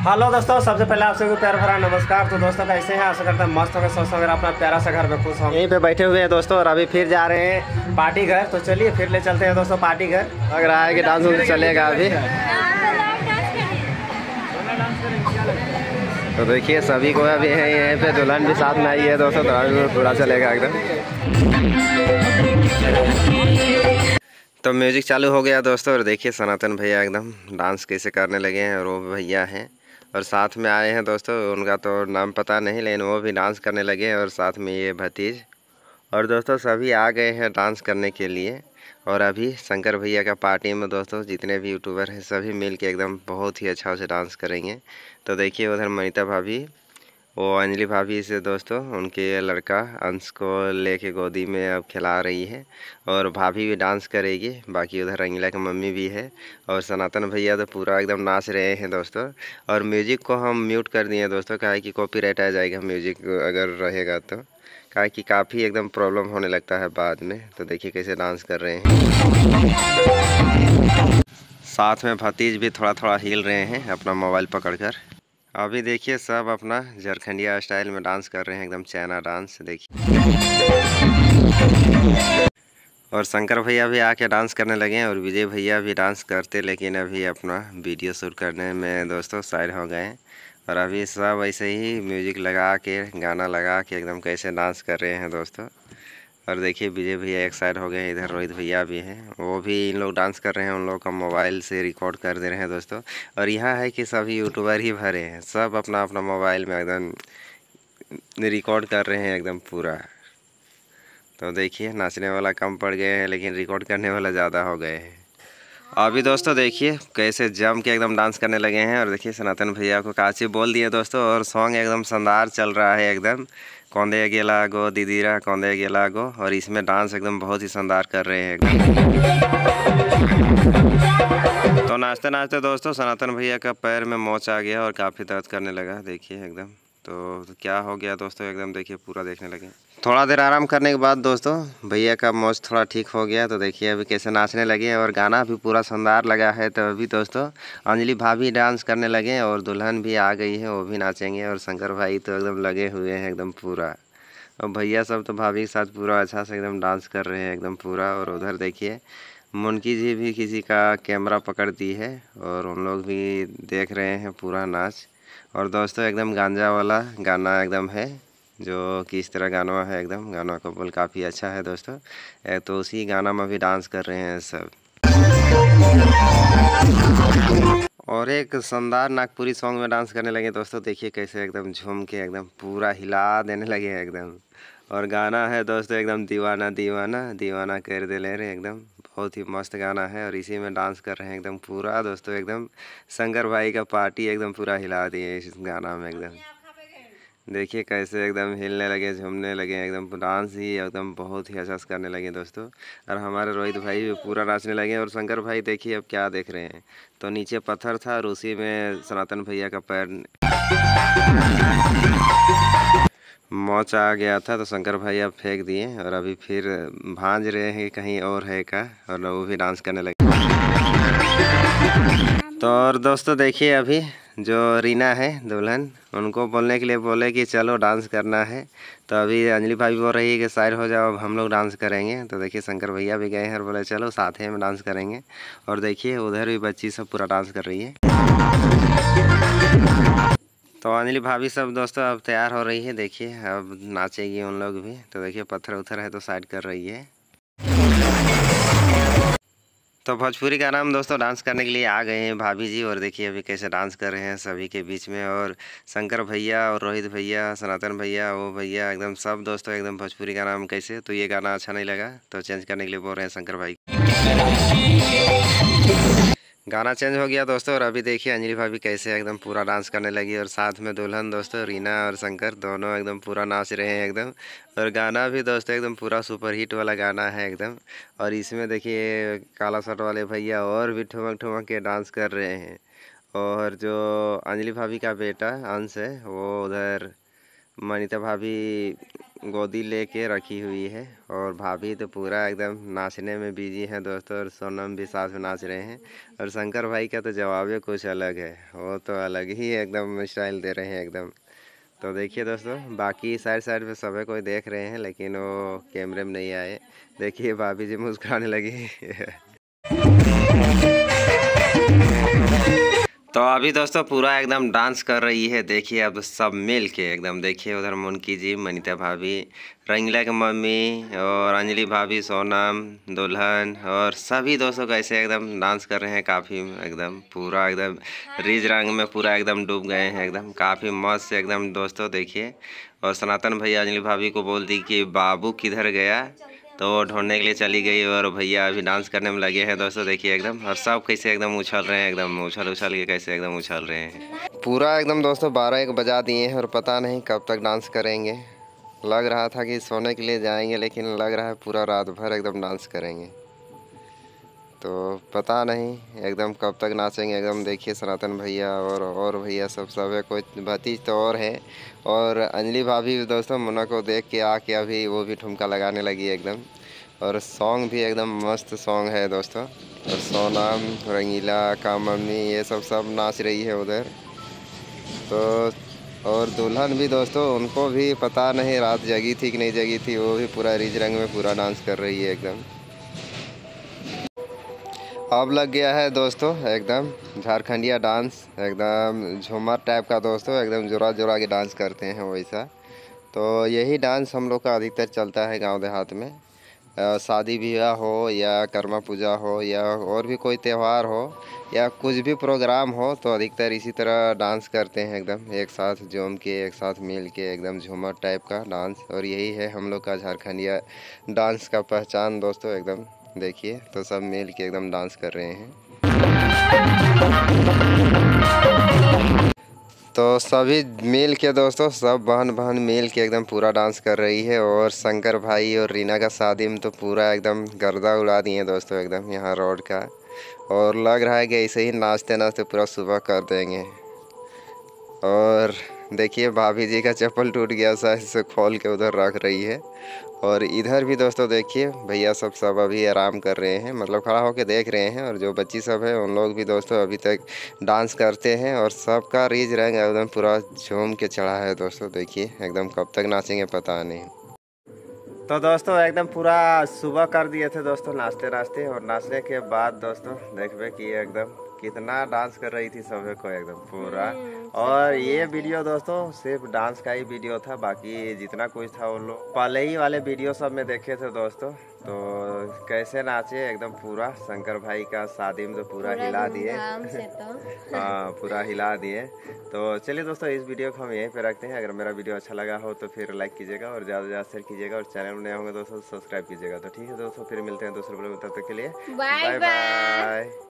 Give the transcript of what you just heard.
Hello दोस्तों, सबसे पहले आप सभी को प्यार भरा नमस्कार। तो दोस्तों कैसे हैं? आशा करता है मस्त होंगे, स्वस्थ होंगे, अपना प्यारा सा घर में खुश होंगे। यहीं पे बैठे हुए हैं दोस्तों और अभी फिर जा रहे हैं पार्टी घर। तो चलिए फिर ले चलते हैं दोस्तों पार्टी घर। लग रहा है कि डांस उन्स चलेगा अभी। तो देखिए सभी को अभी है यहीं पे, दुल्हन भी साथ में आई है दोस्तों। तो पूरा चलेगा एकदम। तो म्यूजिक चालू हो गया दोस्तों और देखिए सनातन भैया एकदम डांस कैसे करने लगे हैं। और वो भैया हैं और साथ में आए हैं दोस्तों, उनका तो नाम पता नहीं लेकिन वो भी डांस करने लगे हैं। और साथ में ये भतीज और दोस्तों सभी आ गए हैं डांस करने के लिए। और अभी शंकर भैया का पार्टी में दोस्तों जितने भी यूट्यूबर हैं सभी मिल के एकदम बहुत ही अच्छा से डांस करेंगे। तो देखिए उधर मनीता भाभी, वो अंजलि भाभी से दोस्तों उनके लड़का अंश को लेके गोदी में अब खिला रही है। और भाभी भी डांस करेगी, बाकी उधर रंगीला की मम्मी भी है। और सनातन भैया तो पूरा एकदम नाच रहे हैं दोस्तों। और म्यूजिक को हम म्यूट कर दिए दोस्तों, काहे कि कॉपीराइट आ जाएगा म्यूजिक अगर रहेगा तो, काहे कि काफ़ी एकदम प्रॉब्लम होने लगता है बाद में। तो देखिए कैसे डांस कर रहे हैं। साथ में भतीज भी थोड़ा थोड़ा हिल रहे हैं अपना मोबाइल पकड़कर। अभी देखिए सब अपना झारखंडिया स्टाइल में डांस कर रहे हैं, एकदम चाइना डांस देखिए। और शंकर भैया भी आके डांस करने लगे हैं और विजय भैया भी डांस करते, लेकिन अभी अपना वीडियो शूट करने में दोस्तों साइड हो गए हैं। और अभी सब ऐसे ही म्यूजिक लगा के, गाना लगा के एकदम कैसे डांस कर रहे हैं दोस्तों। और देखिए विजय भैया एक साइड हो गए, इधर रोहित भैया भी हैं, वो भी इन लोग डांस कर रहे हैं, उन लोग का मोबाइल से रिकॉर्ड कर दे रहे हैं दोस्तों। और यहाँ है कि सभी यूट्यूबर ही भरे हैं, सब अपना अपना मोबाइल में एकदम रिकॉर्ड कर रहे हैं एकदम पूरा। तो देखिए नाचने वाला कम पड़ गए हैं लेकिन रिकॉर्ड करने वाला ज़्यादा हो गए हैं। अभी दोस्तों देखिए कैसे जम के एकदम डांस करने लगे हैं। और देखिए सनातन भैया को काची बोल दिए दोस्तों, और सॉन्ग एकदम शानदार चल रहा है एकदम। कौंदे गेला गो दीदीरा कौंदे गेला गो, और इसमें डांस एकदम बहुत ही शानदार कर रहे हैं एकदम। तो नाचते नाचते दोस्तों सनातन भैया का पैर में मोच आ गया और काफ़ी दर्द करने लगा देखिए एकदम। तो क्या हो गया दोस्तों एकदम देखिए, पूरा देखने लगे। थोड़ा देर आराम करने के बाद दोस्तों भैया का मोच थोड़ा ठीक हो गया। तो देखिए अभी कैसे नाचने लगे और गाना भी पूरा शानदार लगा है। तो अभी दोस्तों अंजलि भाभी डांस करने लगे और दुल्हन भी आ गई है, वो भी नाचेंगे। और शंकर भाई तो एकदम लगे हुए हैं एकदम पूरा। और भैया सब तो भाभी के साथ पूरा अच्छा से एकदम डांस कर रहे हैं एकदम पूरा। और उधर देखिए मुनकी जी भी किसी का कैमरा पकड़ दी है और उन लोग भी देख रहे हैं पूरा नाच। और दोस्तों एकदम गांजा वाला गाना एकदम है, जो कि इस तरह गाना है एकदम, गाना का बोल काफ़ी अच्छा है दोस्तों। तो उसी गाना में भी डांस कर रहे हैं सब। और एक शानदार नागपुरी सॉन्ग में डांस करने लगे दोस्तों, देखिए कैसे एकदम झूम के एकदम पूरा हिला देने लगे हैं एकदम। और गाना है दोस्तों एकदम दीवाना दीवाना दीवाना कर दे ले रहे एकदम, बहुत ही मस्त गाना है। और इसी में डांस कर रहे हैं एकदम पूरा दोस्तों, एकदम शंकर भाई का पार्टी एकदम पूरा हिला दिए इस गाना में एकदम। देखिए कैसे एकदम हिलने लगे, झूमने लगे एकदम, डांस ही एकदम बहुत ही अच्छा से करने लगे दोस्तों। और हमारे रोहित भाई भी पूरा नाचने लगे। और शंकर भाई देखिए अब क्या देख रहे हैं, तो नीचे पत्थर था और उसी में सनातन भैया का पैर मोच आ गया था। तो शंकर भाई अब फेंक दिए और अभी फिर भांज रहे हैं कहीं और है का, और वो भी डांस करने लगे। तो और दोस्तों देखिए अभी जो रीना है दुल्हन, उनको बोलने के लिए बोले कि चलो डांस करना है। तो अभी अंजलि भाभी बोल रही है कि साइड हो जाओ, अब हम लोग डांस करेंगे। तो देखिए शंकर भैया भी गए हैं और बोले चलो साथ में डांस करेंगे। और देखिए उधर भी बच्ची सब पूरा डांस कर रही है। तो अंजलि भाभी सब दोस्तों अब तैयार हो रही है, देखिए अब नाचेगी उन लोग भी। तो देखिए पत्थर उथर है तो साइड कर रही है। तो भोजपुरी का नाम दोस्तों डांस करने के लिए आ गए हैं भाभी जी। और देखिए अभी कैसे डांस कर रहे हैं सभी के बीच में। और शंकर भैया और रोहित भैया, सनातन भैया, वो भैया एकदम सब दोस्तों एकदम भोजपुरी का नाम कैसे, तो ये गाना अच्छा नहीं लगा तो चेंज करने के लिए बोल रहे हैं शंकर भाई। गाना चेंज हो गया दोस्तों। और अभी देखिए अंजलि भाभी कैसे एकदम पूरा डांस करने लगी और साथ में दुल्हन दोस्तों रीना और शंकर दोनों एकदम पूरा नाच रहे हैं एकदम। और गाना भी दोस्तों एकदम पूरा सुपर हिट वाला गाना है एकदम। और इसमें देखिए काला शर्ट वाले भैया और भी ठुमक ठुमक के डांस कर रहे हैं। और जो अंजलि भाभी का बेटा अंश है वो उधर मनीता भाभी गोदी लेके रखी हुई है। और भाभी तो पूरा एकदम नाचने में बिजी है दोस्तों, और सोनम भी साथ में नाच रहे हैं। और शंकर भाई का तो जवाब ही कुछ अलग है, वो तो अलग ही एकदम स्टाइल दे रहे हैं एकदम। तो देखिए दोस्तों, बाकी साइड साइड में सभी कोई देख रहे हैं, लेकिन वो कैमरे में नहीं आए। देखिए भाभी जी मुस्कुराने लगी। तो अभी दोस्तों पूरा एकदम डांस कर रही है, देखिए अब सब मिल के एकदम। देखिए उधर मुनकी जी, मनीता भाभी, रंगीला की मम्मी और अंजलि भाभी, सोनम, दुल्हन और सभी दोस्तों कैसे एकदम डांस कर रहे हैं। काफ़ी एकदम पूरा एकदम रिज रंग में पूरा एकदम डूब गए हैं एकदम, काफ़ी मस्त से एकदम दोस्तों देखिए। और सनातन भैया अंजलि भाभी को बोल दी कि बाबू किधर गया, तो वो ढूंढने के लिए चली गई। और भैया अभी डांस करने में लगे हैं दोस्तों, देखिए एकदम। और सब कैसे एकदम उछल रहे हैं, एकदम उछल उछल के कैसे एकदम उछल रहे हैं पूरा एकदम दोस्तों। 12-1 बजा दिए हैं और पता नहीं कब तक डांस करेंगे। लग रहा था कि सोने के लिए जाएंगे, लेकिन लग रहा है पूरा रात भर एकदम डांस करेंगे। तो पता नहीं एकदम कब तक नाचेंगे एकदम। देखिए सनातन भैया और भैया सब है, कोई भतीज तो और है। और अंजलि भाभी भी दोस्तों मुन्ना को देख के आके अभी वो भी ठुमका लगाने लगी एकदम। और सॉन्ग भी एकदम मस्त सॉन्ग है दोस्तों। और सोनम, रंगीला का मम्मी, ये सब नाच रही है उधर। तो और दुल्हन भी दोस्तों, उनको भी पता नहीं रात जगी थी कि नहीं जगी थी, वो भी पूरा रिज रंग में पूरा डांस कर रही है एकदम। अब लग गया है दोस्तों एकदम झारखंडिया डांस, एकदम झूमर टाइप का दोस्तों, एकदम जोरा जोरा के डांस करते हैं वैसा। तो यही डांस हम लोग का अधिकतर चलता है गांव देहात में। शादी ब्याह हो या कर्मा पूजा हो या और भी कोई त्यौहार हो या कुछ भी प्रोग्राम हो, तो अधिकतर इसी तरह डांस करते हैं एकदम एक साथ जम के, एक साथ मिल के एकदम झूमर टाइप का डांस। और यही है हम लोग का झारखंडिया डांस का पहचान दोस्तों एकदम। देखिए तो सब मिल के एकदम डांस कर रहे हैं। तो सभी मिल के दोस्तों, सब बहन बहन मिल के एकदम पूरा डांस कर रही है। और शंकर भाई और रीना का शादी में तो पूरा एकदम गर्दा उड़ा दिए दोस्तों एकदम यहाँ रोड का। और लग रहा है कि ऐसे ही नाचते नाचते पूरा सुबह कर देंगे। और देखिए भाभी जी का चप्पल टूट गया, शायद से खोल के उधर रख रही है। और इधर भी दोस्तों देखिए भैया सब अभी आराम कर रहे हैं, मतलब खड़ा होकर देख रहे हैं। और जो बच्ची सब है उन लोग भी दोस्तों अभी तक डांस करते हैं। और सबका रीज रंग एकदम पूरा झूम के चढ़ा है दोस्तों। देखिए एकदम कब तक नाचेंगे पता नहीं। तो दोस्तों एकदम पूरा सुबह कर दिए थे दोस्तों नाचते नाचते। और नाचने के बाद दोस्तों देखबे कि एकदम कितना डांस कर रही थी सभी को एकदम पूरा। और ये वीडियो दोस्तों सिर्फ डांस का ही वीडियो था, बाकी जितना कुछ था वो लोग पहले ही वाले वीडियो सब में देखे थे दोस्तों। तो कैसे नाचे एकदम पूरा, शंकर भाई का शादी में तो पूरा हिला दिए। हाँ पूरा हिला दिए। तो चलिए दोस्तों इस वीडियो को हम यहीं पे रखते हैं। अगर मेरा वीडियो अच्छा लगा हो तो फिर लाइक कीजिएगा और ज़्यादा से ज़्यादा शेयर कीजिएगा। और चैनल में नए होंगे दोस्तों सब्सक्राइब कीजिएगा। तो ठीक है दोस्तों, फिर मिलते हैं दूसरे वीडियो में, तब तक के लिए बाय बाय।